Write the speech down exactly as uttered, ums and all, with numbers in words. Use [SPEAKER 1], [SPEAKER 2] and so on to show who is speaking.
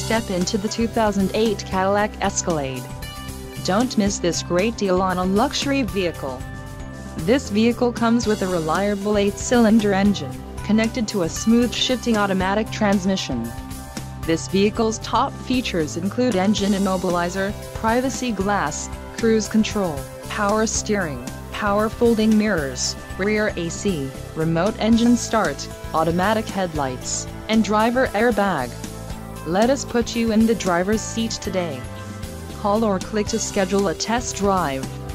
[SPEAKER 1] Step into the two thousand eight Cadillac Escalade. Don't miss this great deal on a luxury vehicle. This vehicle comes with a reliable eight-cylinder engine, connected to a smooth shifting automatic transmission. This vehicle's top features include engine immobilizer, privacy glass, cruise control, power steering, power folding mirrors, rear A C, remote engine start, automatic headlights, and driver airbag. Let us put you in the driver's seat today. Call or click to schedule a test drive.